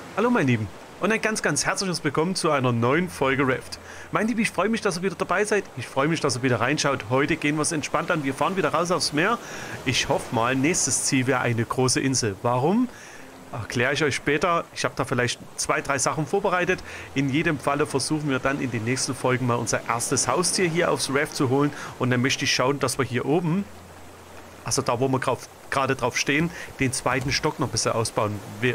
Hallo meine Lieben und ein ganz herzliches Willkommen zu einer neuen Folge Raft. Mein Lieben, ich freue mich, dass ihr wieder dabei seid. Ich freue mich, dass ihr wieder reinschaut. Heute gehen wir es entspannt an. Wir fahren wieder raus aufs Meer. Ich hoffe mal, nächstes Ziel wäre eine große Insel. Warum? Erkläre ich euch später. Ich habe da vielleicht 2, 3 Sachen vorbereitet. In jedem Falle versuchen wir dann in den nächsten Folgen mal unser erstes Haustier hier aufs Raft zu holen. Und dann möchte ich schauen, dass wir hier oben, also da, wo wir gerade drauf stehen, den zweiten Stock noch ein bisschen ausbauen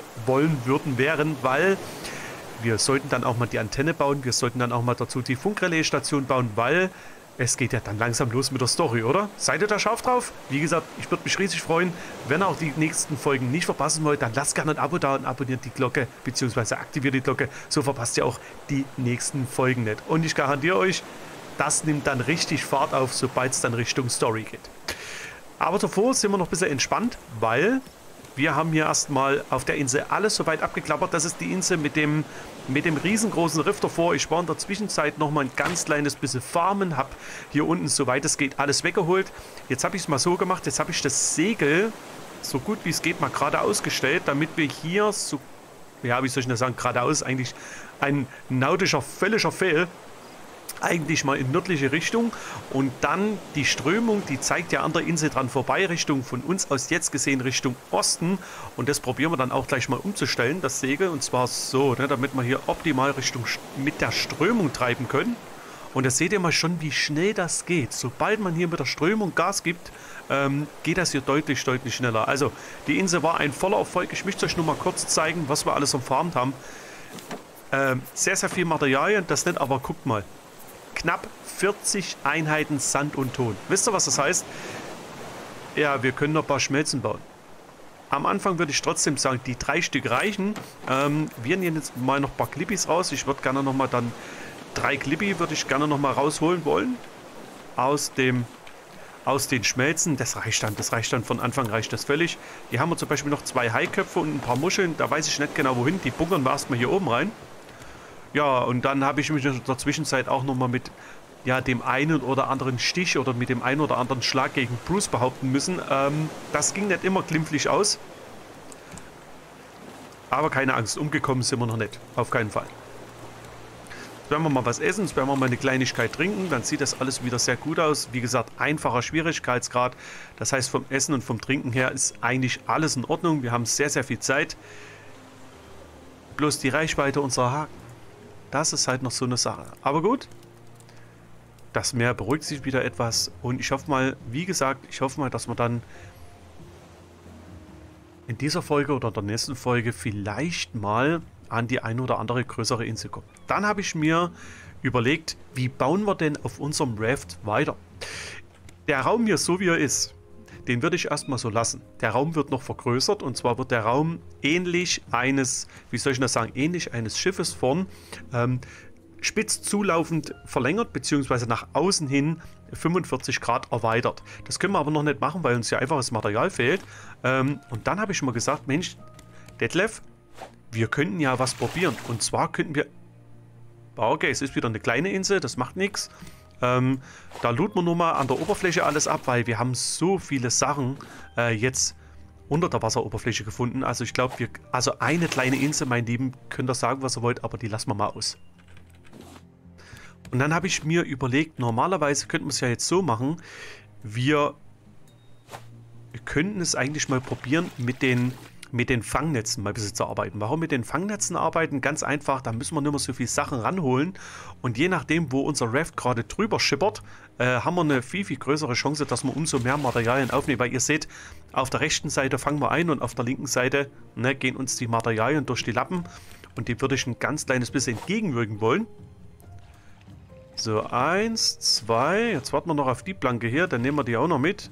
wären, weil wir sollten dann auch mal die Antenne bauen, wir sollten dann auch mal dazu die Funkrelaisstation bauen, weil es geht ja dann langsam los mit der Story, oder? Seid ihr da scharf drauf? Wie gesagt, ich würde mich riesig freuen, wenn ihr auch die nächsten Folgen nicht verpassen wollt, dann lasst gerne ein Abo da und abonniert die Glocke, beziehungsweise aktiviert die Glocke, so verpasst ihr auch die nächsten Folgen nicht. Und ich garantiere euch, das nimmt dann richtig Fahrt auf, sobald es dann Richtung Story geht. Aber davor sind wir noch ein bisschen entspannt, weil wir haben hier erstmal auf der Insel alles soweit abgeklappert. Das ist die Insel mit dem riesengroßen Riff davor. Ich war in der Zwischenzeit noch mal ein ganz kleines bisschen farmen, habe hier unten, soweit es geht, alles weggeholt. Jetzt habe ich es mal so gemacht, jetzt habe ich das Segel so gut wie es geht mal gerade ausgestellt, damit wir hier so, ja, wie soll ich das sagen, geradeaus, eigentlich ein nautischer, völliger Fehl, eigentlich mal in nördliche Richtung, und dann die Strömung, die zeigt ja an der Insel dran vorbei, Richtung von uns aus jetzt gesehen Richtung Osten, und das probieren wir dann auch gleich mal umzustellen, das Segel, und zwar so, ne, damit wir hier optimal Richtung mit der Strömung treiben können. Und da seht ihr mal schon, wie schnell das geht. Sobald man hier mit der Strömung Gas gibt, geht das hier deutlich schneller. Also die Insel war ein voller Erfolg. Ich möchte euch nur mal kurz zeigen, was wir alles umfarmt haben. Sehr viel Materialien, das nicht, aber guckt mal. Knapp 40 Einheiten Sand und Ton. Wisst ihr, was das heißt? Ja, wir können noch ein paar Schmelzen bauen. Am Anfang würde ich trotzdem sagen, die 3 Stück reichen. Wir nehmen jetzt mal noch ein paar Clippis raus. Ich würde gerne noch mal dann 3 Clippi würde ich gerne noch mal rausholen wollen. Aus den Schmelzen. Das reicht dann von Anfang, reicht das völlig. Hier haben wir zum Beispiel noch 2 Haiköpfe und ein paar Muscheln. Da weiß ich nicht genau wohin. Die bunkern wir erstmal hier oben rein. Ja, und dann habe ich mich in der Zwischenzeit auch nochmal mit dem einen oder anderen Stich oder mit dem einen oder anderen Schlag gegen Bruce behaupten müssen. Das ging nicht immer glimpflich aus. Aber keine Angst, umgekommen sind wir noch nicht. Auf keinen Fall. Jetzt werden wir mal was essen, jetzt werden wir mal eine Kleinigkeit trinken. Dann sieht das alles wieder sehr gut aus. Wie gesagt, einfacher Schwierigkeitsgrad. Das heißt, vom Essen und vom Trinken her ist eigentlich alles in Ordnung. Wir haben sehr viel Zeit. Bloß die Reichweite unserer Haken. Das ist halt noch so eine Sache. Aber gut, das Meer beruhigt sich wieder etwas. Und ich hoffe mal, wie gesagt, dass wir dann in dieser Folge oder in der nächsten Folge vielleicht mal an die ein oder andere größere Insel kommen. Dann habe ich mir überlegt, wie bauen wir denn auf unserem Raft weiter? Der Raum hier, so wie er ist, den würde ich erstmal so lassen. Der Raum wird noch vergrößert, und zwar wird der Raum ähnlich eines, wie soll ich das sagen, ähnlich eines Schiffes vorn, spitz zulaufend verlängert, beziehungsweise nach außen hin 45 Grad erweitert. Das können wir aber noch nicht machen, weil uns ja einfach das Material fehlt. Und dann habe ich mal gesagt, Mensch, Detlef, wir könnten ja was probieren. Und zwar könnten wir, okay, es ist wieder eine kleine Insel, das macht nichts. Da looten wir nur mal an der Oberfläche alles ab, weil wir haben so viele Sachen jetzt unter der Wasseroberfläche gefunden. Also ich glaube, also eine kleine Insel, mein Lieben, könnt ihr sagen, was ihr wollt, aber die lassen wir mal aus. Und dann habe ich mir überlegt, normalerweise könnten wir es ja jetzt so machen, wir könnten es eigentlich mal probieren, mit den Fangnetzen mal ein bisschen zu arbeiten. Warum mit den Fangnetzen arbeiten? Ganz einfach, da müssen wir nicht mehr so viele Sachen ranholen. Und je nachdem, wo unser Raft gerade drüber schippert, haben wir eine viel größere Chance, dass wir umso mehr Materialien aufnehmen. Weil ihr seht, auf der rechten Seite fangen wir ein und auf der linken Seite gehen uns die Materialien durch die Lappen. Und dem würde ich ein ganz kleines bisschen entgegenwirken wollen. So, 1, 2, jetzt warten wir noch auf die Planke hier, dann nehmen wir die auch noch mit.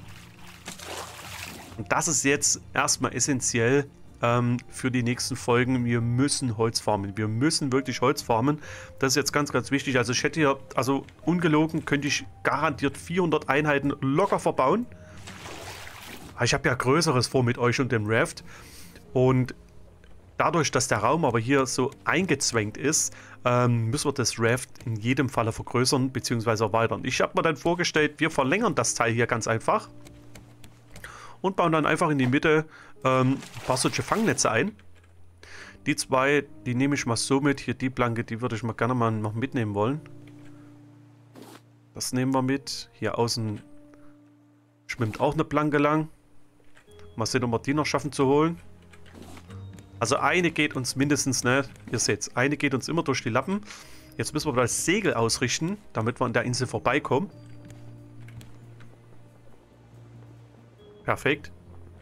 Und das ist jetzt erstmal essentiell für die nächsten Folgen. Wir müssen Holz farmen. Wir müssen wirklich Holz farmen. Das ist jetzt ganz wichtig. Also ich hätte hier, also ungelogen, könnte ich garantiert 400 Einheiten locker verbauen. Aber ich habe ja Größeres vor mit euch und dem Raft. Und dadurch, dass der Raum aber hier so eingezwängt ist, müssen wir das Raft in jedem Falle vergrößern bzw. erweitern. Ich habe mir dann vorgestellt, wir verlängern das Teil hier ganz einfach und bauen dann einfach in die Mitte ein paar solche Fangnetze ein. Die zwei, die nehme ich mal so mit. Hier die Planke, die würde ich mal gerne mal noch mitnehmen wollen. Das nehmen wir mit. Hier außen schwimmt auch eine Planke lang. Mal sehen, ob wir die noch schaffen zu holen. Also eine geht uns mindestens, ne? Ihr seht's, eine geht uns immer durch die Lappen. Jetzt müssen wir das Segel ausrichten, damit wir an der Insel vorbeikommen. Perfekt.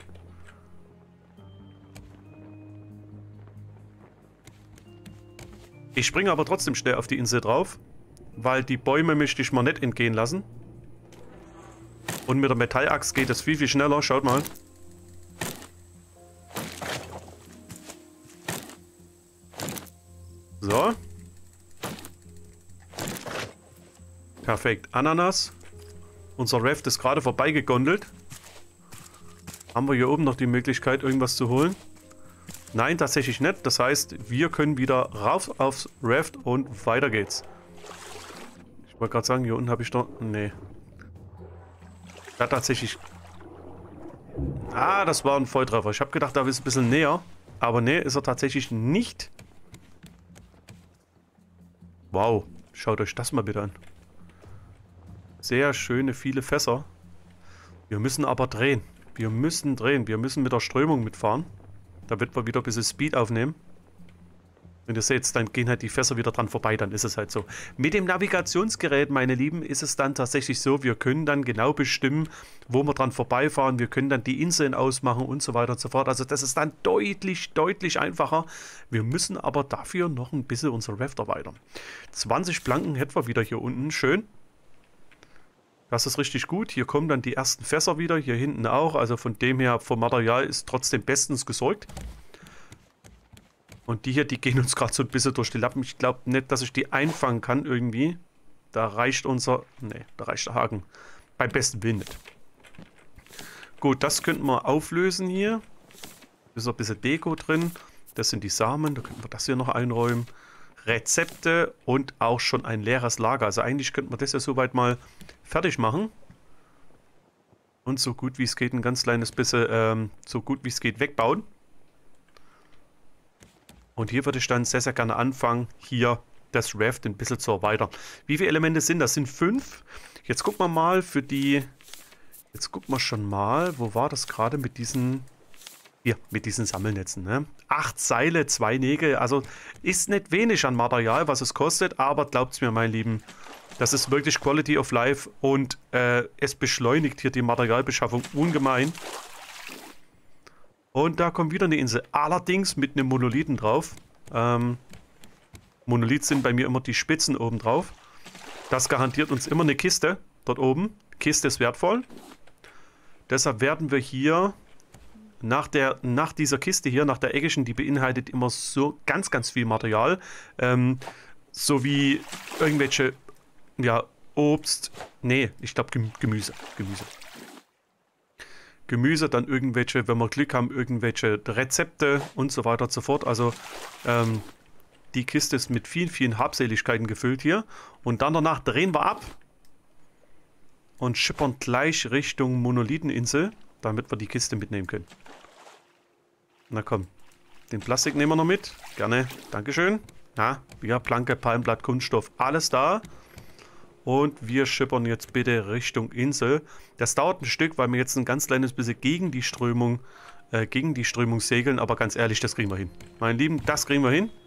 Ich springe aber trotzdem schnell auf die Insel drauf, weil die Bäume möchte ich mal nicht entgehen lassen. Und mit der Metallachs geht es viel, viel schneller. Schaut mal. So. Perfekt. Ananas. Unser Raft ist gerade vorbeigegondelt. Haben wir hier oben noch die Möglichkeit, irgendwas zu holen? Nein, tatsächlich nicht. Das heißt, wir können wieder rauf aufs Raft und weiter geht's. Ich wollte gerade sagen, hier unten habe ich doch... Nee. Da tatsächlich... Ah, das war ein Volltreffer. Ich habe gedacht, da ist ein bisschen näher. Aber nee, ist er tatsächlich nicht. Wow. Schaut euch das mal bitte an. Sehr schöne, viele Fässer. Wir müssen aber drehen. Wir müssen drehen. Wir müssen mit der Strömung mitfahren. Damit wir wieder ein bisschen Speed aufnehmen. Wenn ihr seht, dann gehen halt die Fässer wieder dran vorbei, dann ist es halt so. Mit dem Navigationsgerät, meine Lieben, ist es dann tatsächlich so, wir können dann genau bestimmen, wo wir dran vorbeifahren. Wir können dann die Inseln ausmachen und so weiter und so fort. Also das ist dann deutlich, deutlich einfacher. Wir müssen aber dafür noch ein bisschen unser Raft erweitern. 20 Planken hätten wir wieder hier unten. Schön. Das ist richtig gut. Hier kommen dann die ersten Fässer wieder. Hier hinten auch. Also von dem her, vom Material ist trotzdem bestens gesorgt. Und die hier, die gehen uns gerade so ein bisschen durch die Lappen. Ich glaube nicht, dass ich die einfangen kann irgendwie. Da reicht unser... Ne, da reicht der Haken. Beim besten Willen nicht. Gut, das könnten wir auflösen hier. Ist ein bisschen Deko drin. Das sind die Samen. Da könnten wir das hier noch einräumen. Rezepte und auch schon ein leeres Lager. Also eigentlich könnten wir das ja soweit mal fertig machen. Und so gut wie es geht ein ganz kleines bisschen, so gut wie es geht wegbauen. Und hier würde ich dann sehr, sehr gerne anfangen, hier das Raft ein bisschen zu erweitern. Wie viele Elemente sind das? Sind 5. Jetzt gucken wir mal für die... Jetzt gucken wir schon mal, wo war das gerade mit diesen... Hier, mit diesen Sammelnetzen, ne? 8 Seile, 2 Nägel, also ist nicht wenig an Material, was es kostet, aber glaubt's mir, mein Lieben, das ist wirklich Quality of Life und es beschleunigt hier die Materialbeschaffung ungemein. Und da kommt wieder eine Insel, allerdings mit einem Monolithen drauf. Monolith sind bei mir immer die Spitzen oben drauf. Das garantiert uns immer eine Kiste, dort oben. Kiste ist wertvoll. Deshalb werden wir hier... Nach dieser Kiste hier, nach der eckischen, die beinhaltet immer so ganz, ganz viel Material. Sowie irgendwelche, ja, Obst. Nee, ich glaube Gemüse. Gemüse, dann irgendwelche, wenn wir Glück haben, irgendwelche Rezepte und so weiter und so fort. Also, die Kiste ist mit vielen, vielen Habseligkeiten gefüllt hier. Und dann danach drehen wir ab und schippern gleich Richtung Monolitheninsel, damit wir die Kiste mitnehmen können. Na komm, den Plastik nehmen wir noch mit. Gerne, Dankeschön. Ja, Planke, Palmblatt, Kunststoff, alles da. Und wir schippern jetzt bitte Richtung Insel. Das dauert ein Stück, weil wir jetzt ein ganz kleines bisschen gegen die Strömung segeln. Aber ganz ehrlich, das kriegen wir hin. Meine Lieben, das kriegen wir hin.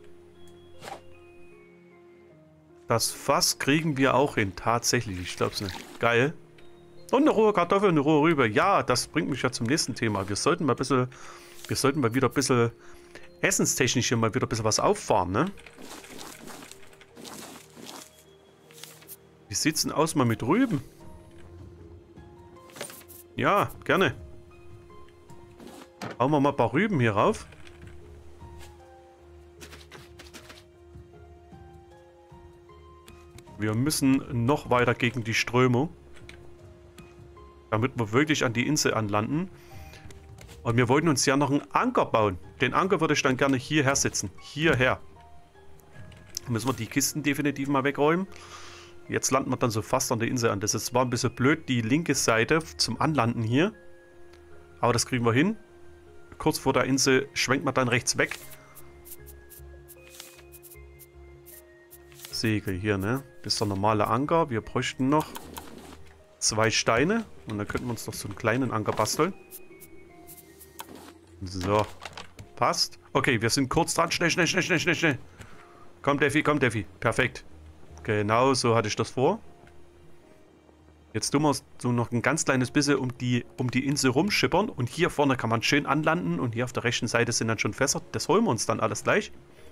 Das Fass kriegen wir auch hin. Tatsächlich, ich glaube es nicht. Geil. Und eine rohe Kartoffel und eine rohe Rübe. Ja, das bringt mich ja zum nächsten Thema. Wir sollten mal wieder ein bisschen essenstechnisch hier mal wieder ein bisschen was auffahren, ne? Wie sieht's denn aus mal mit Rüben? Ja, gerne. Hauen wir mal ein paar Rüben hier rauf. Wir müssen noch weiter gegen die Strömung. Damit wir wirklich an die Insel anlanden. Und wir wollten uns ja noch einen Anker bauen. Den Anker würde ich dann gerne hierher setzen. Hierher. Müssen wir die Kisten definitiv mal wegräumen. Jetzt landen wir dann so fast an der Insel an. Das ist zwar ein bisschen blöd, die linke Seite zum Anlanden hier. Aber das kriegen wir hin. Kurz vor der Insel schwenkt man dann rechts weg. Segel hier, ne? Das ist der normale Anker. Wir bräuchten noch 2 Steine. Und dann könnten wir uns noch so einen kleinen Anker basteln. So. Passt. Okay, wir sind kurz dran. Schnell, schnell, schnell, schnell, schnell, schnell. Komm, Defi, komm, Defi. Perfekt. Genau, so hatte ich das vor. Jetzt tun wir so noch ein ganz kleines bisschen um die Insel rumschippern. Und hier vorne kann man schön anlanden. Und hier auf der rechten Seite sind dann schon Fässer. Das holen wir uns dann alles gleich.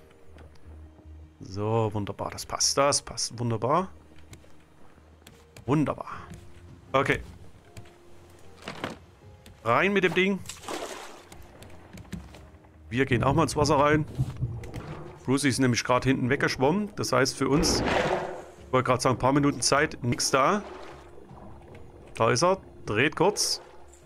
So, wunderbar. Das passt. Das passt. Wunderbar. Wunderbar. Okay. Rein mit dem Ding. Wir gehen auch mal ins Wasser rein. Brucey ist nämlich gerade hinten weggeschwommen. Das heißt für uns, ich wollte gerade sagen, ein paar Minuten Zeit, nichts da. Da ist er. Dreht kurz.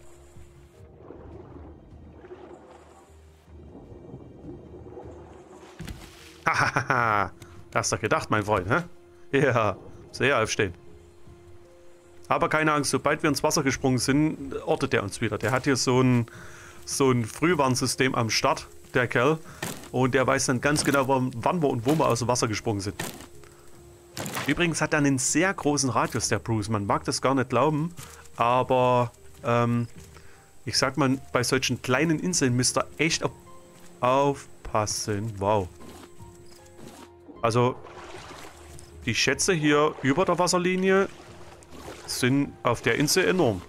Hahaha. Hast du gedacht, mein Freund, hä? Ja, sehr aufstehen. Aber keine Angst, sobald wir ins Wasser gesprungen sind, ortet er uns wieder. Der hat hier so ein Frühwarnsystem am Start, der Kerl. Und der weiß dann ganz genau, wann wir und wo wir aus dem Wasser gesprungen sind. Übrigens hat er einen sehr großen Radius, der Bruce. Man mag das gar nicht glauben, aber ich sag mal, bei solchen kleinen Inseln müsst ihr echt aufpassen. Wow. Also, die Schätze hier über der Wasserlinie sind auf der Insel enorm.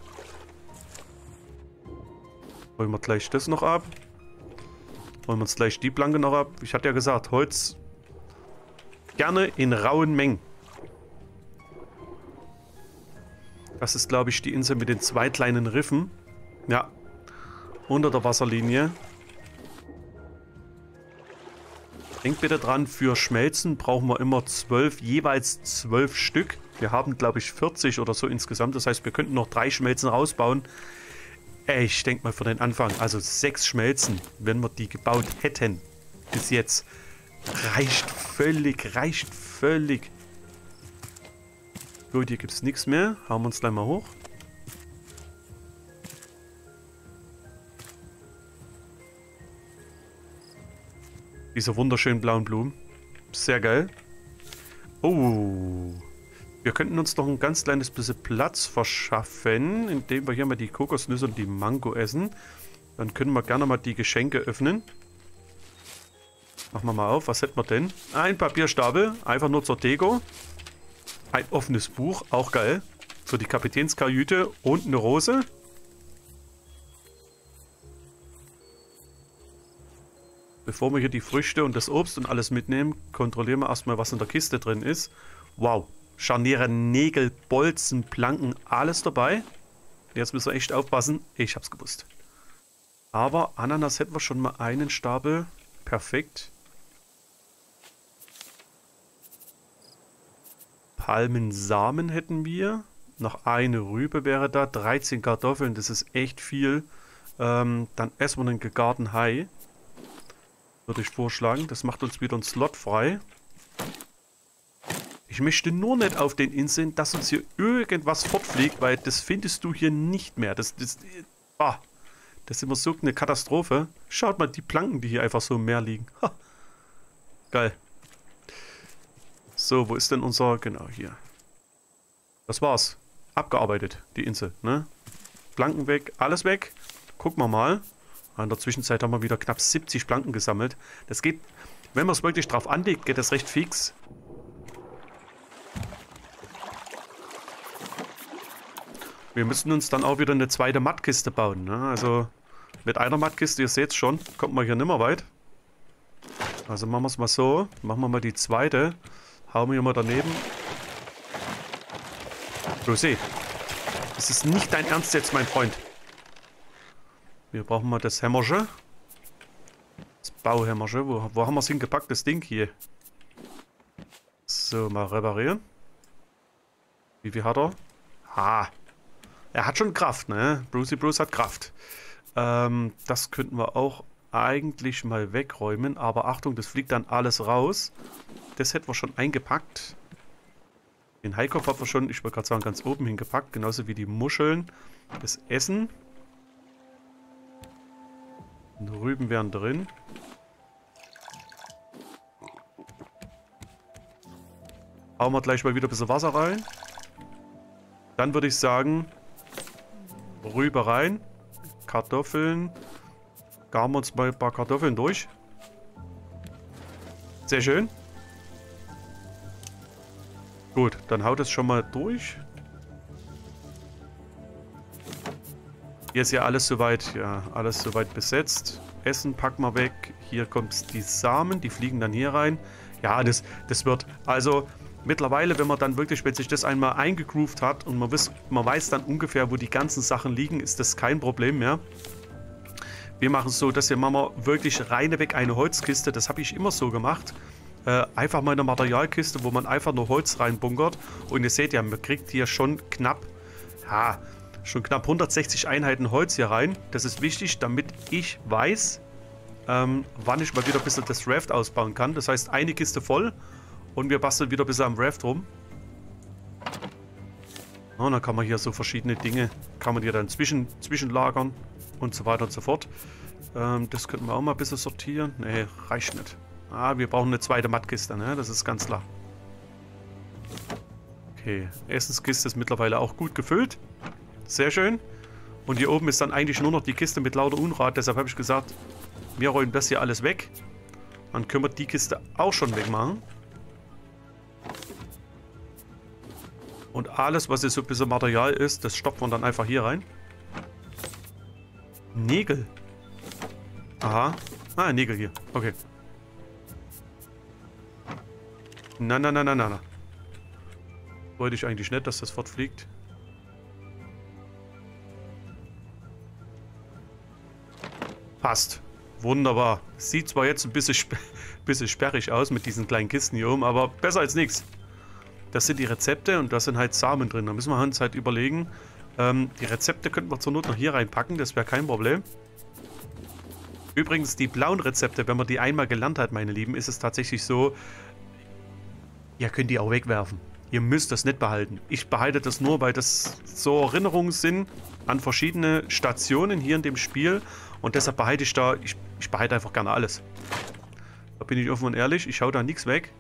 Holen wir gleich das noch ab. Holen wir uns gleich die Planke noch ab. Ich hatte ja gesagt, Holz gerne in rauen Mengen. Das ist, glaube ich, die Insel mit den 2 kleinen Riffen. Ja, unter der Wasserlinie. Denkt bitte dran, für Schmelzen brauchen wir immer jeweils 12 Stück. Wir haben, glaube ich, 40 oder so insgesamt. Das heißt, wir könnten noch 3 Schmelzen rausbauen. Ich denke mal für den Anfang, also 6 Schmelzen, wenn wir die gebaut hätten bis jetzt, reicht völlig, reicht völlig. Gut, hier gibt es nichts mehr. Hauen wir uns gleich mal hoch. Diese wunderschönen blauen Blumen. Sehr geil. Oh. Wir könnten uns noch ein ganz kleines bisschen Platz verschaffen, indem wir hier mal die Kokosnüsse und die Mango essen. Dann können wir gerne mal die Geschenke öffnen. Machen wir mal auf. Was hätten wir denn? Ein Papierstapel. Einfach nur zur Deko. Ein offenes Buch. Auch geil. Für die Kapitänskajüte. Und eine Rose. Bevor wir hier die Früchte und das Obst und alles mitnehmen, kontrollieren wir erstmal, was in der Kiste drin ist. Wow. Scharniere, Nägel, Bolzen, Planken, alles dabei. Jetzt müssen wir echt aufpassen. Ich hab's gewusst. Aber Ananas hätten wir schon mal einen Stapel. Perfekt. Palmensamen hätten wir. Noch eine Rübe wäre da. 13 Kartoffeln, das ist echt viel. Dann essen wir einen gegarten Hai. Würde ich vorschlagen. Das macht uns wieder einen Slot frei. Ich möchte nur nicht auf den Inseln, dass uns hier irgendwas fortfliegt, weil das findest du hier nicht mehr. Das ist immer so eine Katastrophe. Schaut mal, die Planken, die hier einfach so im Meer liegen. Ha. Geil. So, wo ist denn unser... Genau, hier. Das war's. Abgearbeitet, die Insel, ne? Planken weg, alles weg. Gucken wir mal. In der Zwischenzeit haben wir wieder knapp 70 Planken gesammelt. Das geht, wenn man es wirklich drauf anlegt, geht das recht fix. Wir müssen uns dann auch wieder eine zweite Mattkiste bauen, ne? Also mit einer Mattkiste, ihr seht es schon, kommt man hier nicht mehr weit. Also machen wir es mal so. Machen wir mal die zweite. Hauen wir hier mal daneben. José, das ist nicht dein Ernst jetzt, mein Freund. Wir brauchen mal das Hämmerchen. Das Bauhämmerchen. Wo haben wir es hingepackt, das Ding hier? So, mal reparieren. Wie viel hat er? Ha! Er hat schon Kraft, ne? Bruce hat Kraft. Das könnten wir auch eigentlich mal wegräumen. Aber Achtung, das fliegt dann alles raus. Das hätten wir schon eingepackt. Den Haikopf hat wir schon, ich wollte gerade sagen, ganz oben hingepackt. Genauso wie die Muscheln. Das Essen. Und Rüben wären drin. Hauen wir gleich mal wieder ein bisschen Wasser rein. Dann würde ich sagen, rüber rein. Kartoffeln. Garen wir uns mal ein paar Kartoffeln durch. Sehr schön. Gut, dann haut es schon mal durch. Hier ist ja alles soweit, besetzt. Essen packen wir weg. Hier kommt die Samen, die fliegen dann hier rein. Ja, das wird, also mittlerweile, wenn man dann wirklich, wenn sich das einmal eingegroovt hat und man weiß dann ungefähr, wo die ganzen Sachen liegen, ist das kein Problem mehr. Wir machen es so, dass hier machen wir wirklich reineweg eine Holzkiste. Das habe ich immer so gemacht. Einfach mal eine Materialkiste, wo man einfach nur Holz reinbunkert. Und ihr seht ja, man kriegt hier schon knapp 160 Einheiten Holz hier rein. Das ist wichtig, damit ich weiß, wann ich mal wieder ein bisschen das Raft ausbauen kann. Das heißt, eine Kiste voll und wir basteln wieder ein bisschen am Raft rum. Und dann kann man hier so verschiedene Dinge, kann man hier dann zwischenlagern und so weiter und so fort. Das könnten wir auch mal ein bisschen sortieren. Nee, reicht nicht. Wir brauchen eine zweite Mattkiste, ne? Das ist ganz klar. Okay, Essenskiste ist mittlerweile auch gut gefüllt. Sehr schön. Und hier oben ist dann eigentlich nur noch die Kiste mit lauter Unrat. Deshalb habe ich gesagt, wir räumen das hier alles weg. Dann können wir die Kiste auch schon wegmachen. Und alles, was hier so ein bisschen Material ist, das stopft man dann einfach hier rein. Nägel. Aha. Nägel hier. Okay. Na. Wollte ich eigentlich nicht, dass das fortfliegt. Passt. Wunderbar. Sieht zwar jetzt ein bisschen sperrig aus mit diesen kleinen Kisten hier oben, aber besser als nichts. Das sind die Rezepte und da sind halt Samen drin. Da müssen wir uns halt überlegen. Die Rezepte könnten wir zur Not noch hier reinpacken, das wäre kein Problem. Übrigens, die blauen Rezepte, wenn man die einmal gelernt hat, meine Lieben, ist es tatsächlich so, ihr könnt die auch wegwerfen. Ihr müsst das nicht behalten. Ich behalte das nur, weil das so Erinnerungen sind an verschiedene Stationen hier in dem Spiel. Und deshalb behalte ich da, ich behalte einfach gerne alles. Da bin ich offen und ehrlich, ich hau da nichts weg.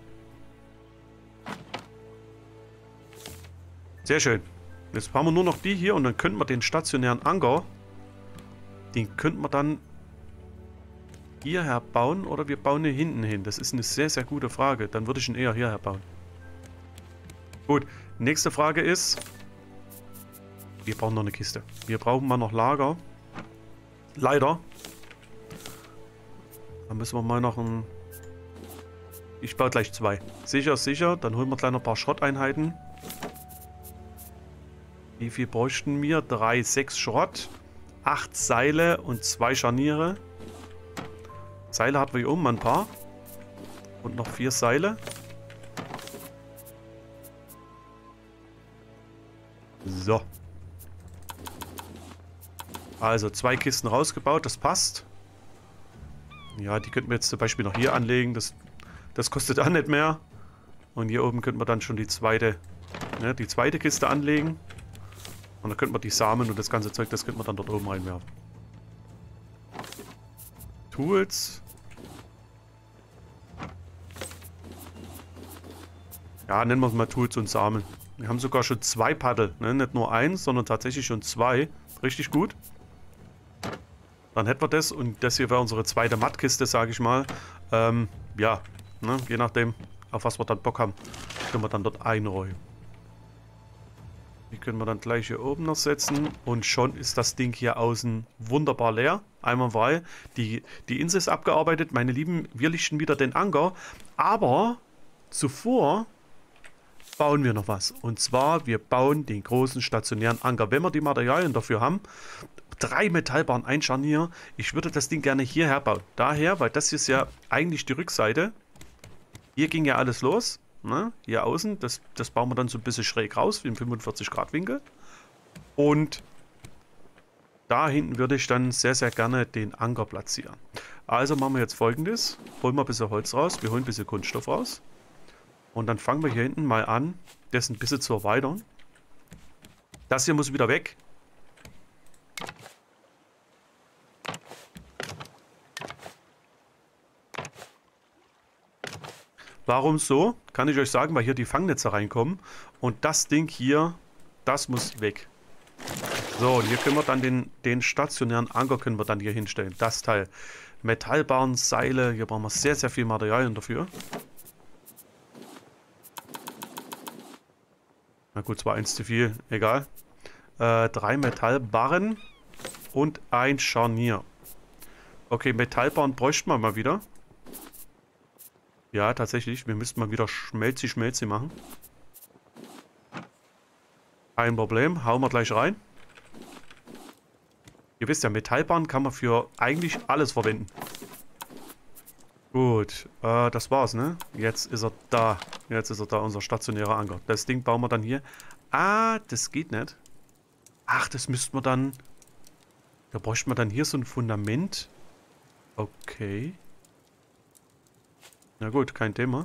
Sehr schön. Jetzt haben wir nur noch die hier und dann könnten wir den stationären Anker, den könnten wir dann hierher bauen oder wir bauen ihn hinten hin. Das ist eine sehr, sehr gute Frage. Dann würde ich ihn eher hierher bauen. Gut, nächste Frage ist, wir brauchen noch eine Kiste. Wir brauchen mal noch Lager. Leider. Dann müssen wir mal noch ein... Ich baue gleich 2. Sicher, sicher. Dann holen wir gleich noch ein paar Schrotteinheiten. Wie viel bräuchten wir? 3, 6 Schrott. 8 Seile und 2 Scharniere. Seile hatten wir hier oben ein paar. Und noch 4 Seile. So. Also 2 Kisten rausgebaut, das passt. Ja, die könnten wir jetzt zum Beispiel noch hier anlegen. Das kostet auch nicht mehr. Und hier oben könnten wir dann schon die zweite Kiste anlegen. Und dann könnten wir die Samen und das ganze Zeug, das könnten wir dann dort oben reinwerfen. Tools. Ja, nennen wir es mal Tools und Samen. Wir haben sogar schon 2 Paddel. Ne? Nicht nur 1, sondern tatsächlich schon 2. Richtig gut. Dann hätten wir das und das hier wäre unsere zweite Mattkiste, sage ich mal. Ja, ne? Je nachdem, auf was wir dann Bock haben, können wir dann dort einräumen. Die können wir dann gleich hier oben noch setzen und schon ist das Ding hier außen wunderbar leer. Einwandfrei. Die Insel ist abgearbeitet. Meine Lieben, wir lichten wieder den Anker. Aber zuvor bauen wir noch was. Und zwar, wir bauen den großen stationären Anker. Wenn wir die Materialien dafür haben, 3 Metallbarren, 1 Scharnier. Ich würde das Ding gerne hierher bauen. Daher, weil das ist ja eigentlich die Rückseite. Hier ging ja alles los. Ne? Hier außen, das bauen wir dann so ein bisschen schräg raus, wie im 45-Grad-Winkel. Und da hinten würde ich dann sehr, sehr gerne den Anker platzieren. Also machen wir jetzt Folgendes. Holen wir ein bisschen Holz raus, wir holen ein bisschen Kunststoff raus. Und dann fangen wir hier hinten mal an, das ein bisschen zu erweitern. Das hier muss wieder weg. Warum so? Kann ich euch sagen, weil hier die Fangnetze reinkommen. Und das Ding hier, das muss weg. So, und hier können wir dann den stationären Anker können wir dann hier hinstellen. Das Teil. Metallbarren, Seile. Hier brauchen wir sehr, sehr viel Materialien dafür. Na gut, es war eins zu viel. Egal. 3 Metallbarren und ein Scharnier. Okay, Metallbarren bräuchten wir mal wieder. Ja, tatsächlich. Wir müssten mal wieder Schmelzi machen. Kein Problem. Hauen wir gleich rein. Ihr wisst ja, Metallbarren kann man für eigentlich alles verwenden. Gut, das war's, ne? Jetzt ist er da. Jetzt ist er da, unser stationärer Anker. Das Ding bauen wir dann hier. Ah, das geht nicht. Ach, das müssten wir dann... Da bräuchten wir dann hier so ein Fundament. Okay. Na gut, kein Thema.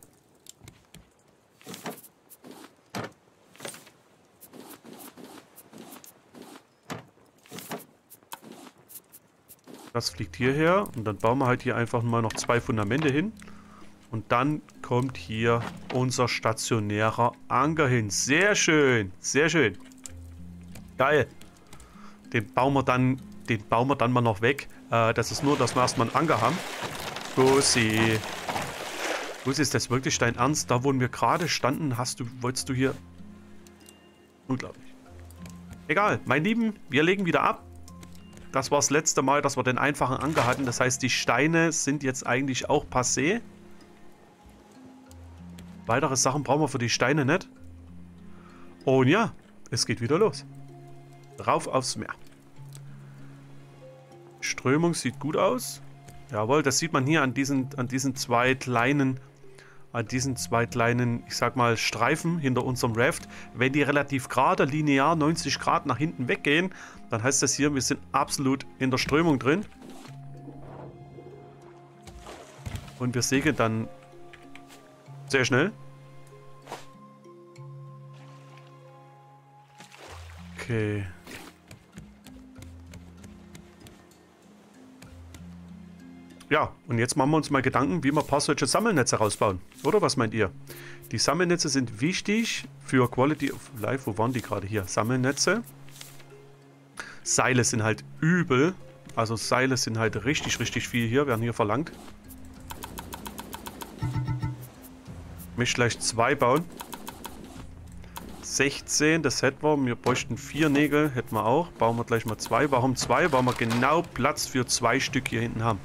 Das fliegt hierher und dann bauen wir halt hier einfach mal noch 2 Fundamente hin. Und dann kommt hier unser stationärer Anker hin. Sehr schön, sehr schön. Geil. Den bauen wir dann mal noch weg. Das ist nur, dass wir erstmal einen Anker haben. Bussi. Bussi, ist das wirklich dein Ernst? Da, wo wir gerade standen, wolltest du hier... Unglaublich. Egal, mein Lieben, wir legen wieder ab. Das war das letzte Mal, dass wir den einfachen Anker hatten. Das heißt, die Steine sind jetzt eigentlich auch passé. Weitere Sachen brauchen wir für die Steine nicht. Und ja, es geht wieder los. Rauf aufs Meer. Strömung sieht gut aus. Jawohl, das sieht man hier an diesen zwei kleinen, ich sag mal, Streifen hinter unserem Raft. Wenn die relativ gerade, linear 90 Grad nach hinten weggehen, dann heißt das hier, wir sind absolut in der Strömung drin. Und wir segeln dann sehr schnell. Okay. Ja, und jetzt machen wir uns mal Gedanken, wie wir ein paar solche Sammelnetze rausbauen. Oder was meint ihr? Die Sammelnetze sind wichtig für Quality of Life. Wo waren die gerade hier? Sammelnetze. Seile sind halt übel. Also Seile sind halt richtig, richtig viel hier. Werden hier verlangt. Ich möchte gleich 2 bauen. 16, das hätten wir. Wir bräuchten 4 Nägel. Hätten wir auch. Bauen wir gleich mal 2. Warum 2? Weil wir genau Platz für 2 Stück hier hinten haben.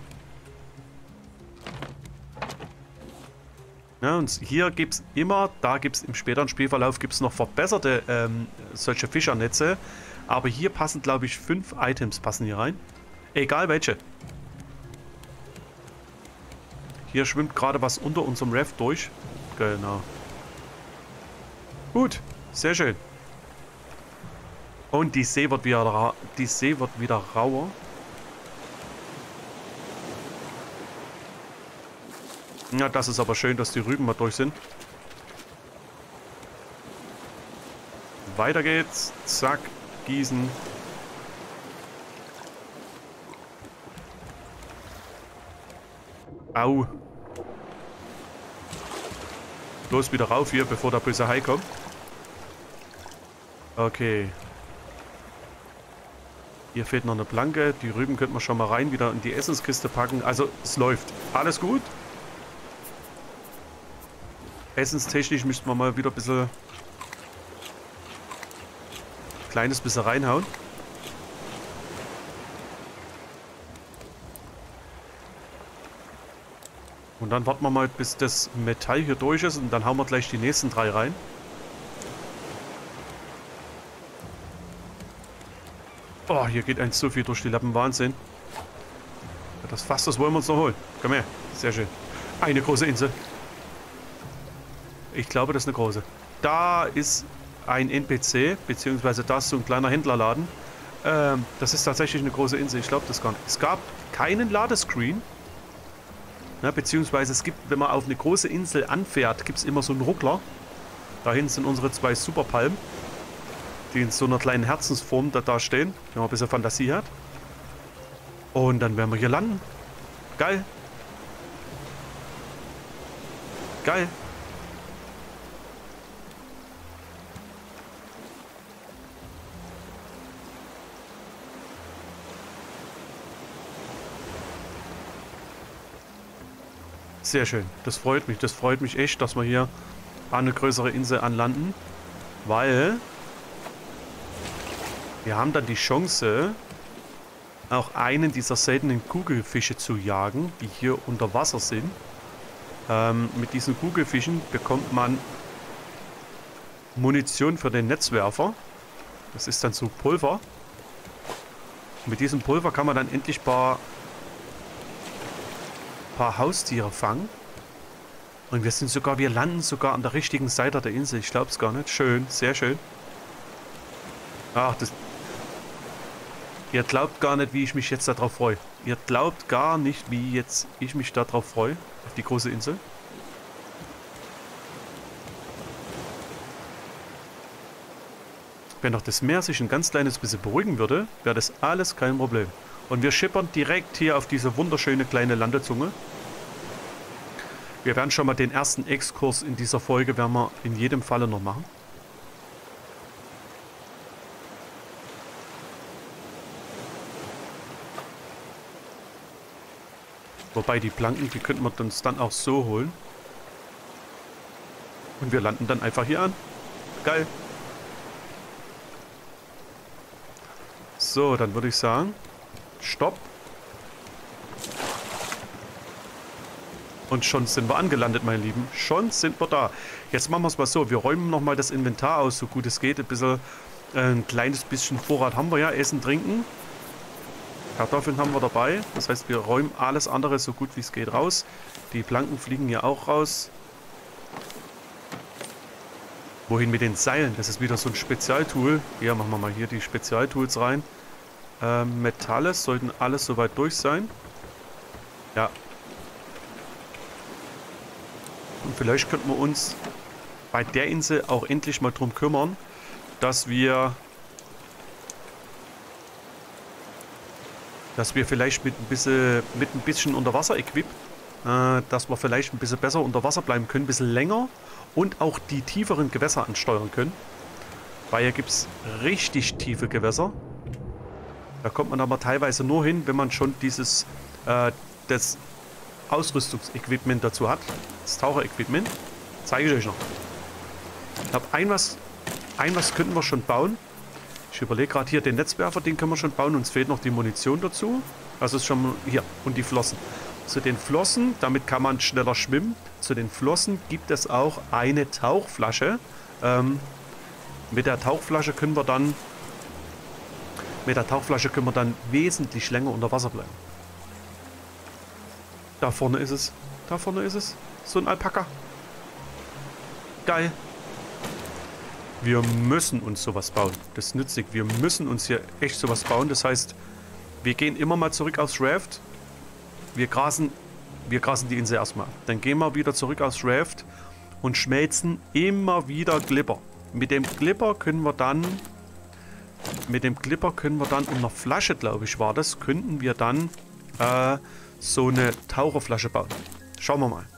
Ja, und hier gibt es immer, da gibt es im späteren Spielverlauf gibt's noch verbesserte solche Fischernetze. Aber hier passen, glaube ich, 5 Items passen hier rein. Egal welche. Hier schwimmt gerade was unter unserem Raft durch. Genau. Gut, sehr schön. Und die See wird wieder rauer. Ja, das ist aber schön, dass die Rüben mal durch sind. Weiter geht's. Zack, gießen. Au. Bloß wieder rauf hier, bevor der böse Hai kommt. Okay. Hier fehlt noch eine Planke. Die Rüben könnten wir schon mal rein wieder in die Essenskiste packen. Also, es läuft. Alles gut. Essenstechnisch müssten wir mal wieder ein bisschen... kleines bisschen reinhauen. Und dann warten wir mal, bis das Metall hier durch ist und dann hauen wir gleich die nächsten 3 rein. Oh, hier geht eins so viel durch die Lappen. Wahnsinn. Ja, das Fass, das wollen wir uns noch holen. Komm her. Sehr schön. Eine große Insel. Ich glaube, das ist eine große. Da ist ein NPC, beziehungsweise da ist so ein kleiner Händlerladen. Das ist tatsächlich eine große Insel. Ich glaube das gar nicht. Es gab keinen Ladescreen. Ja, beziehungsweise es gibt, wenn man auf eine große Insel anfährt, gibt es immer so einen Ruckler. Dahin sind unsere 2 Superpalmen, die in so einer kleinen Herzensform da stehen, wenn man ein bisschen Fantasie hat. Und dann werden wir hier landen. Geil. Geil. Sehr schön. Das freut mich. Das freut mich echt, dass wir hier an eine größere Insel anlanden. Weil wir haben dann die Chance, auch einen dieser seltenen Kugelfische zu jagen, die hier unter Wasser sind. Mit diesen Kugelfischen bekommt man Munition für den Netzwerfer. Das ist dann so Pulver. Und mit diesem Pulver kann man dann endlich paar Haustiere fangen. Und wir landen sogar an der richtigen Seite der Insel. Ich glaube es gar nicht. Schön, sehr schön. Ach, ihr glaubt gar nicht, wie ich mich jetzt darauf freue. Ihr glaubt gar nicht, wie jetzt ich mich darauf freue. Auf die große Insel. Wenn doch das Meer sich ein ganz kleines bisschen beruhigen würde, wäre das alles kein Problem. Und wir schippern direkt hier auf diese wunderschöne kleine Landezunge. Wir werden schon mal den ersten Exkurs in dieser Folge werden wir in jedem Falle noch machen. Wobei die Planken, die könnten wir uns dann auch so holen. Und wir landen dann einfach hier an. Geil. So, dann würde ich sagen, Stopp. Und schon sind wir angelandet, meine Lieben. Schon sind wir da. Jetzt machen wir es mal so. Wir räumen nochmal das Inventar aus, so gut es geht. Ein kleines bisschen Vorrat haben wir ja. Essen, Trinken. Kartoffeln haben wir dabei. Das heißt, wir räumen alles andere so gut wie es geht raus. Die Planken fliegen hier auch raus. Wohin mit den Seilen? Das ist wieder so ein Spezialtool. Hier machen wir mal hier die Spezialtools rein. Metalle sollten alles soweit durch sein. Ja. Und vielleicht könnten wir uns bei der Insel auch endlich mal drum kümmern, dass wir vielleicht mit ein bisschen Unterwasser-Equip, dass wir vielleicht ein bisschen besser unter Wasser bleiben können, ein bisschen länger und auch die tieferen Gewässer ansteuern können. Weil hier gibt es richtig tiefe Gewässer. Da kommt man aber teilweise nur hin, wenn man schon das Ausrüstungsequipment dazu hat. Das Taucherequipment. Zeige ich euch noch. Ich glaube, ein was könnten wir schon bauen. Ich überlege gerade hier den Netzwerfer, den können wir schon bauen. Uns fehlt noch die Munition dazu. Also ist schon hier. Und die Flossen. Zu den Flossen, damit kann man schneller schwimmen. Zu den Flossen gibt es auch eine Tauchflasche. Mit der Tauchflasche können wir dann wesentlich länger unter Wasser bleiben. Da vorne ist es. Da vorne ist es. So ein Alpaka. Geil. Wir müssen uns sowas bauen. Das ist nützlich. Wir müssen uns hier echt sowas bauen. Das heißt, wir gehen immer mal zurück aufs Raft. Wir grasen die Insel erstmal. Dann gehen wir wieder zurück aufs Raft und schmelzen immer wieder Glipper. Mit dem Glipper können wir dann in einer Flasche, glaube ich, war das, könnten wir dann so eine Taucherflasche bauen. Schauen wir mal.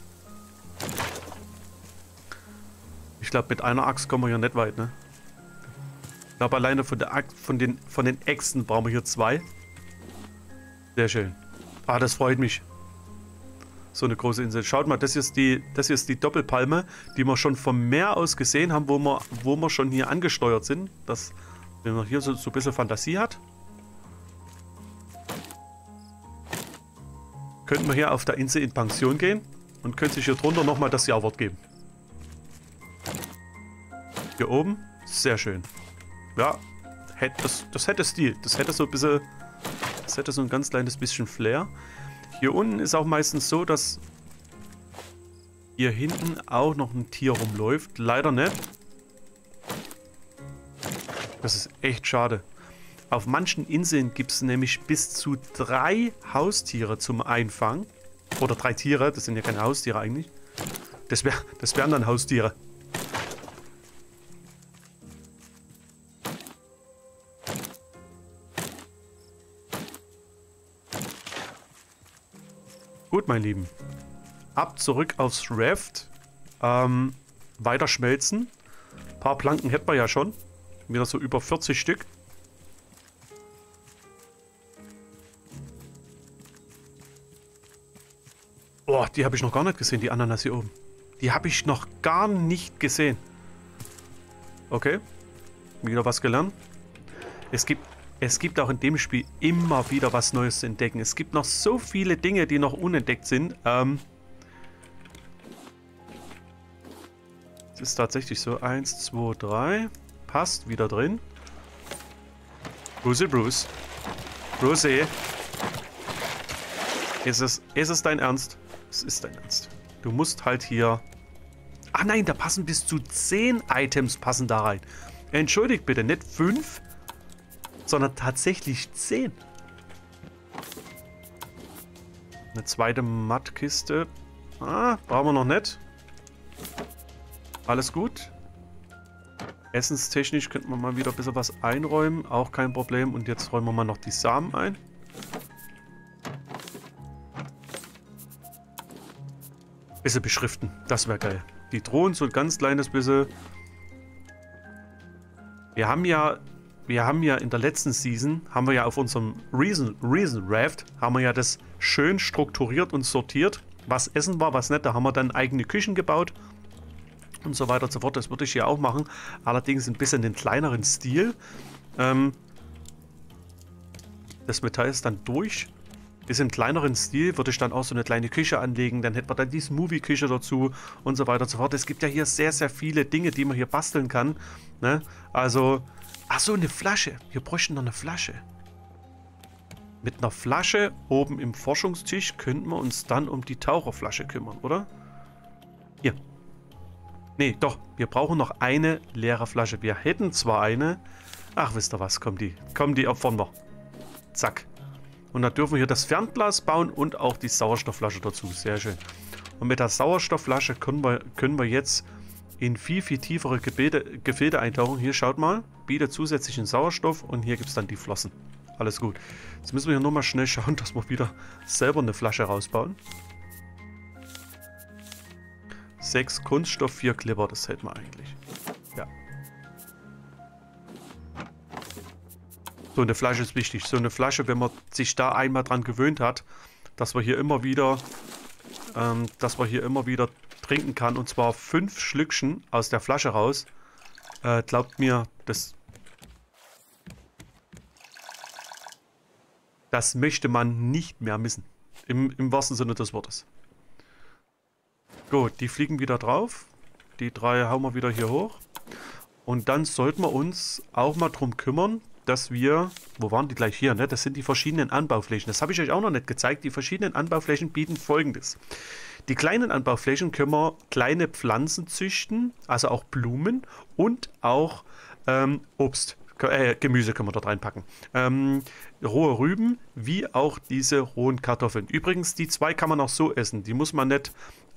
Ich glaube, mit einer Axt kommen wir hier nicht weit, ne? Ich glaube, alleine von den Äxten brauchen wir hier 2. Sehr schön. Ah, das freut mich. So eine große Insel. Schaut mal, das ist die Doppelpalme, die wir schon vom Meer aus gesehen haben, wo wir schon hier angesteuert sind. Wenn man hier so ein bisschen Fantasie hat, könnten wir hier auf der Insel in Pension gehen und können sich hier drunter nochmal das Ja-Wort geben. Hier oben, sehr schön. Ja, das hätte Stil. Das hätte so ein ganz kleines bisschen Flair. Hier unten ist auch meistens so, dass hier hinten auch noch ein Tier rumläuft. Leider nicht. Das ist echt schade. Auf manchen Inseln gibt es nämlich bis zu 3 Haustiere zum Einfangen. Oder 3 Tiere, das sind ja keine Haustiere eigentlich. Das wären dann Haustiere. Gut, mein Lieben. ab zurück aufs Raft. Weiter schmelzen. Ein paar Planken hätten wir ja schon. Wieder so über 40 Stück. Boah, die habe ich noch gar nicht gesehen, die Ananas hier oben. Die habe ich noch gar nicht gesehen. Okay. Wieder was gelernt. Es gibt auch in dem Spiel immer wieder was Neues zu entdecken. Es gibt noch so viele Dinge, die noch unentdeckt sind. Es ist tatsächlich so. 1, 2, 3. Passt. Wieder drin. Bruce. Bruce. Ist es dein Ernst? Es ist dein Ernst. Du musst halt hier... Ach nein, da passen bis zu 10 Items passen da rein. Entschuldigt bitte, nicht 5, sondern tatsächlich 10. Eine zweite Mattkiste. Brauchen wir noch nicht. Alles gut. Essenstechnisch könnten wir mal wieder ein bisschen was einräumen. Auch kein Problem. Und jetzt räumen wir mal noch die Samen ein. Bisschen beschriften. Das wäre geil. Die Drohnen so ein ganz kleines bisschen. Wir haben ja in der letzten Season, haben wir ja auf unserem Reason Raft, haben wir ja das schön strukturiert und sortiert, was Essen war, was nicht. Da haben wir dann eigene Küchen gebaut und so weiter und so fort. Das würde ich hier auch machen, allerdings ein bisschen in kleineren Stil. Das Metall ist dann durch. Bisschen kleineren Stil würde ich dann auch so eine kleine Küche anlegen. Dann hätten wir dann die Smoothie-Küche dazu und so weiter und so fort. Es gibt ja hier sehr, sehr viele Dinge, die man hier basteln kann. Ne? Also, ach so, eine Flasche. Wir bräuchten noch eine Flasche. Mit einer Flasche oben im Forschungstisch könnten wir uns dann um die Taucherflasche kümmern, oder? Hier. Nee, doch. Wir brauchen noch eine leere Flasche. Wir hätten zwar eine. Ach, wisst ihr was? Kommen die opfern wir. Zack. Und da dürfen wir hier das Fernglas bauen und auch die Sauerstoffflasche dazu. Sehr schön. Und mit der Sauerstoffflasche können wir jetzt in viel, viel tiefere Gefilde eintauchen. Hier, schaut mal. Bietet zusätzlichen Sauerstoff und hier gibt es dann die Flossen. Alles gut. Jetzt müssen wir hier nur mal schnell schauen, dass wir wieder selber eine Flasche rausbauen. 6 Kunststoff, 4 Clipper. Das hätten wir eigentlich. Ja. So eine Flasche ist wichtig. So eine Flasche, wenn man sich da einmal dran gewöhnt hat, dass wir hier immer wieder trinken kann. Und zwar 5 Schlückchen aus der Flasche raus. Glaubt mir, das möchte man nicht mehr missen. Im wahrsten Sinne des Wortes. Gut, die fliegen wieder drauf. Die 3 hauen wir wieder hier hoch. Und dann sollten wir uns auch mal drum kümmern, dass wir, wo waren die gleich hier, ne? Das sind die verschiedenen Anbauflächen. Das habe ich euch auch noch nicht gezeigt. Die verschiedenen Anbauflächen bieten Folgendes. Die kleinen Anbauflächen können wir kleine Pflanzen züchten, also auch Blumen und auch Obst, Gemüse können wir dort reinpacken. Rohe Rüben, wie auch diese rohen Kartoffeln. Übrigens, die 2 kann man auch so essen. Die muss man nicht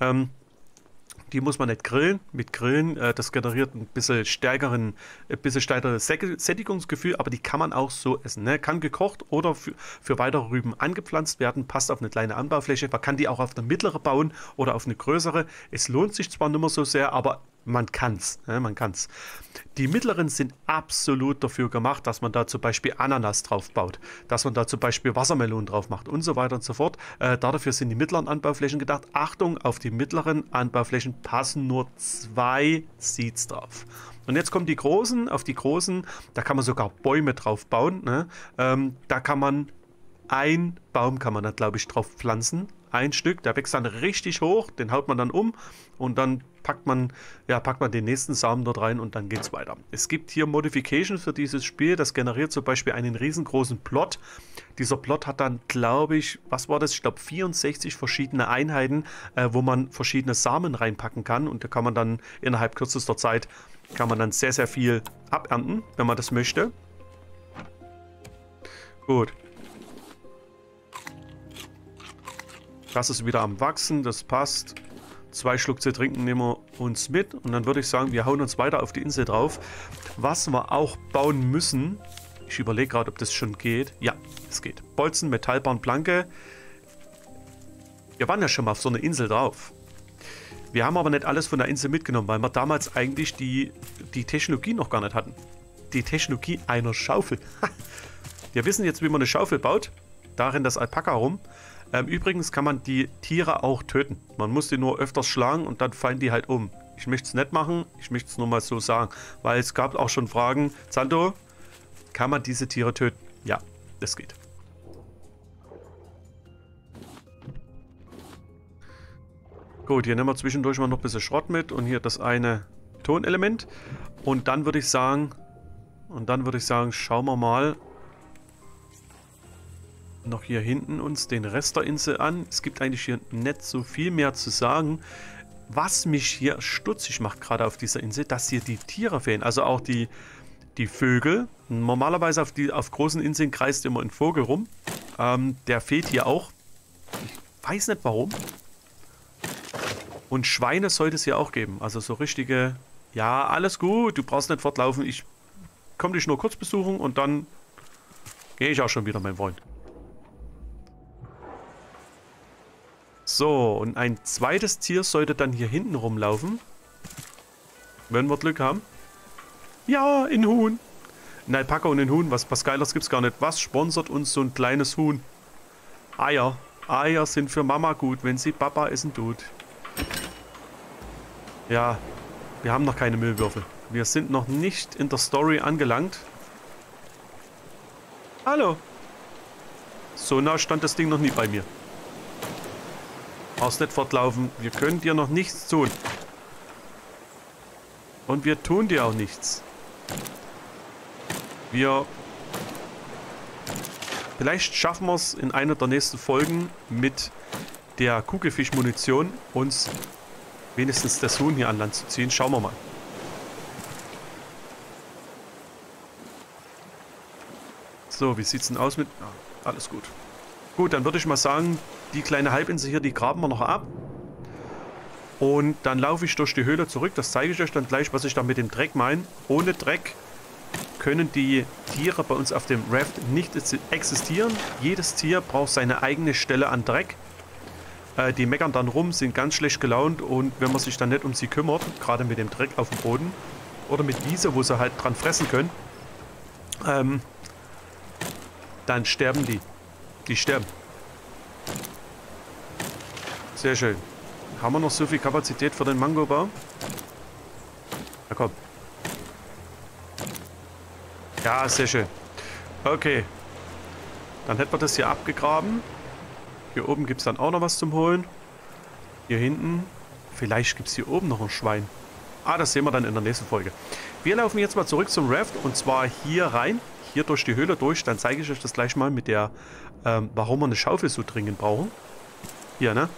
grillen. Mit Grillen, das generiert ein bisschen stärkeres Sättigungsgefühl, aber die kann man auch so essen. Ne? Kann gekocht oder für weitere Rüben angepflanzt werden, passt auf eine kleine Anbaufläche. Man kann die auch auf eine mittlere bauen oder auf eine größere. Es lohnt sich zwar nicht mehr so sehr, aber man kann's. Ne? Man kann's. Die mittleren sind absolut dafür gemacht, dass man da zum Beispiel Ananas drauf baut, dass man da zum Beispiel Wassermelonen drauf macht und so weiter und so fort. Dafür sind die mittleren Anbauflächen gedacht. Achtung, auf die mittleren Anbauflächen passen nur 2 Seeds drauf. Und jetzt kommen die großen. Auf die großen, da kann man sogar Bäume drauf bauen. Ne? Da kann man ein Baum, kann man da glaube ich drauf pflanzen. Ein Stück, der wächst dann richtig hoch, den haut man dann um und dann packt man den nächsten Samen dort rein und dann geht's weiter. Es gibt hier Modifications für dieses Spiel, das generiert zum Beispiel einen riesengroßen Plot. Dieser Plot hat dann, glaube ich, was war das? Ich glaube 64 verschiedene Einheiten, wo man verschiedene Samen reinpacken kann und da kann man dann innerhalb kürzester Zeit, sehr, sehr viel abernten, wenn man das möchte. Gut. Das ist wieder am Wachsen, das passt. 2 Schluck zu trinken nehmen wir uns mit. Und dann würde ich sagen, wir hauen uns weiter auf die Insel drauf. Was wir auch bauen müssen, ich überlege gerade, ob das schon geht. Ja, es geht. Bolzen, Metallbahn, Planke. Wir waren ja schon mal auf so einer Insel drauf. Wir haben aber nicht alles von der Insel mitgenommen, weil wir damals eigentlich die Technologie noch gar nicht hatten. Die Technologie einer Schaufel. Wir wissen jetzt, wie man eine Schaufel baut. Da rennt das Alpaka rum. Übrigens kann man die Tiere auch töten. Man muss die nur öfters schlagen und dann fallen die halt um. Ich möchte es nicht machen, ich möchte es nur mal so sagen. Weil es gab auch schon Fragen. Zanto, kann man diese Tiere töten? Ja, das geht. Gut, hier nehmen wir zwischendurch mal noch ein bisschen Schrott mit und hier das eine Tonelement. Und dann würde ich sagen, schauen wir mal noch hier hinten uns den Rest der Insel an. Es gibt eigentlich hier nicht so viel mehr zu sagen. Was mich hier stutzig macht gerade auf dieser Insel, dass hier die Tiere fehlen. Also auch die Vögel. Normalerweise auf großen Inseln kreist immer ein Vogel rum. Der fehlt hier auch. Ich weiß nicht warum. Und Schweine sollte es hier auch geben. Also so richtige... Ja, alles gut. Du brauchst nicht fortlaufen. Ich komme dich nur kurz besuchen und dann gehe ich auch schon wieder, mein Freund. So, und ein zweites Tier sollte dann hier hinten rumlaufen. Wenn wir Glück haben. Ja, ein Huhn. Ein Alpaka und ein Huhn. Was Geiles gibt's gar nicht. Was sponsert uns so ein kleines Huhn? Eier. Eier sind für Mama gut, wenn sie Papa essen tut. Ja, wir haben noch keine Müllwürfel. Wir sind noch nicht in der Story angelangt. Hallo. So nah stand das Ding noch nie bei mir. Brauchst nicht fortlaufen. Wir können dir noch nichts tun. Und wir tun dir auch nichts. Vielleicht schaffen wir es in einer der nächsten Folgen mit der Kugelfischmunition uns wenigstens das Huhn hier an Land zu ziehen. Schauen wir mal. So, wie sieht es denn aus mit... Ah, alles gut. Gut, dann würde ich mal sagen, die kleine Halbinsel hier, die graben wir noch ab. Und dann laufe ich durch die Höhle zurück. Das zeige ich euch dann gleich, was ich da mit dem Dreck meine. Ohne Dreck können die Tiere bei uns auf dem Raft nicht existieren. Jedes Tier braucht seine eigene Stelle an Dreck. Die meckern dann rum, sind ganz schlecht gelaunt und wenn man sich dann nicht um sie kümmert, gerade mit dem Dreck auf dem Boden oder mit Wiese, wo sie halt dran fressen können, dann sterben die. Die sterben. Sehr schön. Haben wir noch so viel Kapazität für den Mangobaum? Na komm. Ja, sehr schön. Okay. Dann hätten wir das hier abgegraben. Hier oben gibt es dann auch noch was zum Holen. Hier hinten. Vielleicht gibt es hier oben noch ein Schwein. Ah, das sehen wir dann in der nächsten Folge. Wir laufen jetzt mal zurück zum Raft. Und zwar hier rein. Hier durch die Höhle durch. Dann zeige ich euch das gleich mal mit der... warum wir eine Schaufel so dringend brauchen. Hier, ne?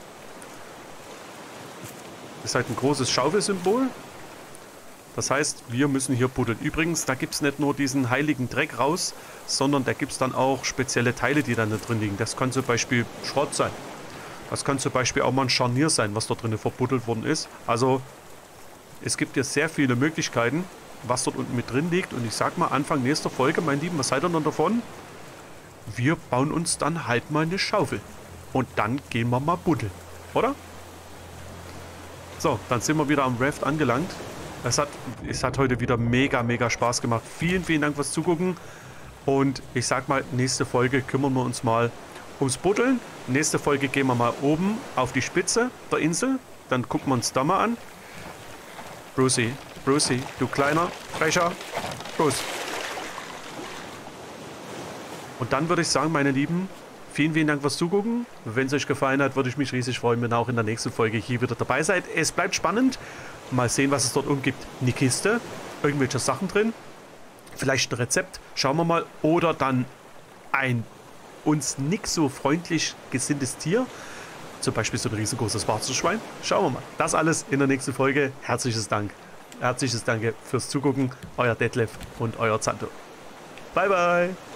Das ist halt ein großes Schaufelsymbol. Das heißt, wir müssen hier buddeln. Übrigens, da gibt es nicht nur diesen heiligen Dreck raus, sondern da gibt es dann auch spezielle Teile, die dann da drin liegen. Das kann zum Beispiel Schrott sein. Das kann zum Beispiel auch mal ein Scharnier sein, was da drin verbuddelt worden ist. Also, es gibt hier sehr viele Möglichkeiten, was dort unten mit drin liegt. Und ich sag mal, Anfang nächster Folge, mein Lieben, was seid ihr noch davon? Wir bauen uns dann halt mal eine Schaufel. Und dann gehen wir mal buddeln. Oder? So, dann sind wir wieder am Raft angelangt. Es hat heute wieder mega Spaß gemacht. Vielen Dank fürs Zugucken. Und ich sag mal, nächste Folge kümmern wir uns mal ums Buddeln. Nächste Folge gehen wir mal oben auf die Spitze der Insel. Dann gucken wir uns da mal an. Brucey, du kleiner, frecher. Bruce. Und dann würde ich sagen, meine Lieben, vielen Dank fürs Zugucken. Wenn es euch gefallen hat, würde ich mich riesig freuen, wenn ihr auch in der nächsten Folge hier wieder dabei seid. Es bleibt spannend. Mal sehen, was es dort umgibt. Eine Kiste, irgendwelche Sachen drin, vielleicht ein Rezept, schauen wir mal. Oder dann ein uns nicht so freundlich gesinntes Tier, zum Beispiel so ein riesengroßes Warzenschwein. Schauen wir mal. Das alles in der nächsten Folge. Herzliches Dank fürs Zugucken. Euer Detlef und euer Zanto. Bye.